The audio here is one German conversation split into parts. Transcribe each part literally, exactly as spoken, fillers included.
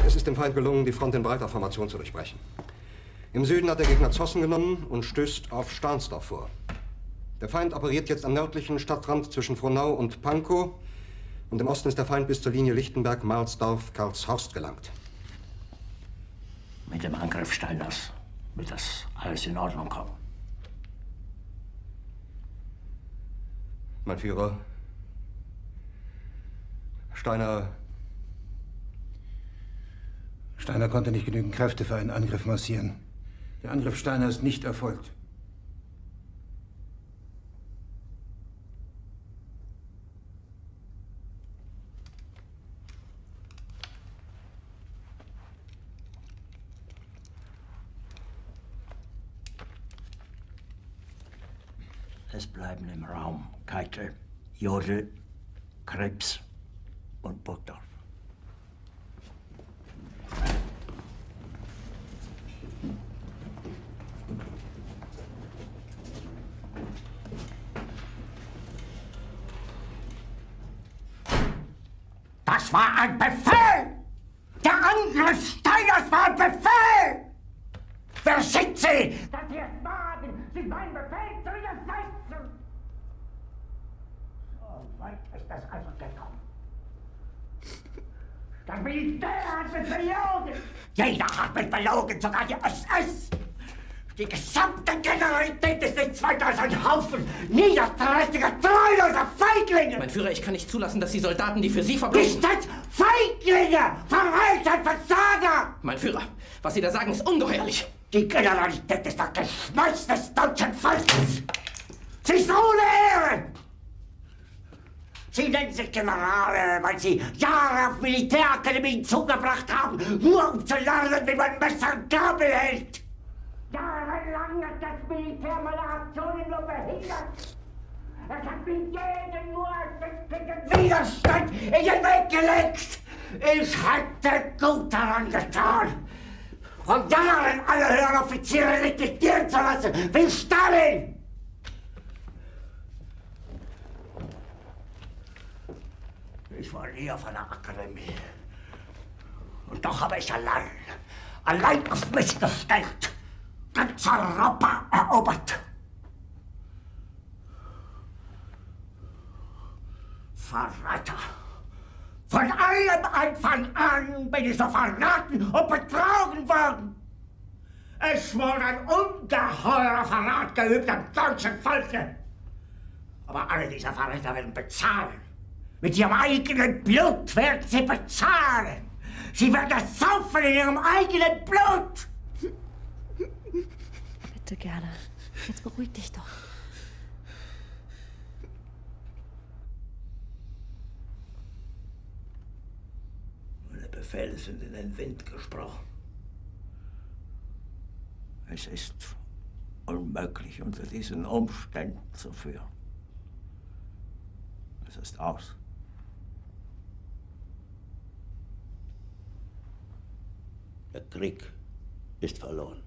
Es ist dem Feind gelungen, die Front in breiter Formation zu durchbrechen. Im Süden hat der Gegner Zossen genommen und stößt auf Stahnsdorf vor. Der Feind operiert jetzt am nördlichen Stadtrand zwischen Frohnau und Pankow. Und im Osten ist der Feind bis zur Linie Lichtenberg-Marsdorf-Karlshorst gelangt. Mit dem Angriff Steiners wird das alles in Ordnung kommen. Mein Führer, Steiner... Steiner konnte nicht genügend Kräfte für einen Angriff massieren. Der Angriff Steiner ist nicht erfolgt. Es bleiben im Raum Keitel, Jodl, Krebs und Burgdorf. Das war ein Befehl! Der Angriff Steiners war ein Befehl! Wer sind Sie, dass Sie es wagen, sich meinen Befehl zu widersetzen? So weit ist das also gekommen. Das Militär hat mich belogen! Jeder hat mich belogen, sogar die S S! Die gesamte Generalität ist nichts weiter als ein Haufen niederträchtiger, treuloser Feiglinge! Mein Führer, ich kann nicht zulassen, dass die Soldaten, die für Sie verbringen... Nicht als Feiglinge! Verreiter, Versager! Mein Führer, was Sie da sagen, ist ungeheuerlich! Die Generalität ist das Geschmeiß des deutschen Volkes! Sie ist ohne Ehre! Sie nennen sich Generale, weil Sie Jahre auf Militärakademien zugebracht haben, nur um zu lernen, wie man Messer und Gabel hält! Jahrelang hat das Militär meine Aktionen nur behindert. Es hat mir jeden nur ersichtlichen Widerstand in den Weg gelegt. Ich hätte gut daran getan, von Jahren alle höheren Offiziere liquidieren zu lassen, wie Stalin. Ich war nie auf einer Akademie. Und doch habe ich allein, allein auf mich gestellt, ganz Europa erobert. Verräter! Von allem Anfang an bin ich so verraten und betrogen worden. Es wurde ein ungeheurer Verrat geübt am deutschen Volke. Aber alle diese Verräter werden bezahlen. Mit ihrem eigenen Blut werden sie bezahlen. Sie werden es saufen in ihrem eigenen Blut. Bitte gerne. Jetzt beruhig dich doch. Meine Befehle sind in den Wind gesprochen. Es ist unmöglich, unter diesen Umständen zu führen. Es ist aus. Der Krieg ist verloren.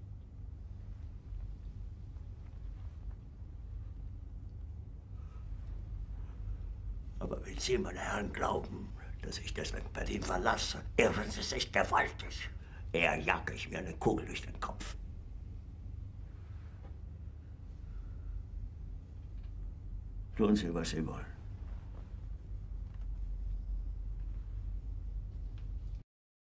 Aber wenn Sie, meine Herren, glauben, dass ich deswegen Berlin verlasse, irren Sie sich gewaltig. Eher jage ich mir eine Kugel durch den Kopf. Tun Sie, was Sie wollen.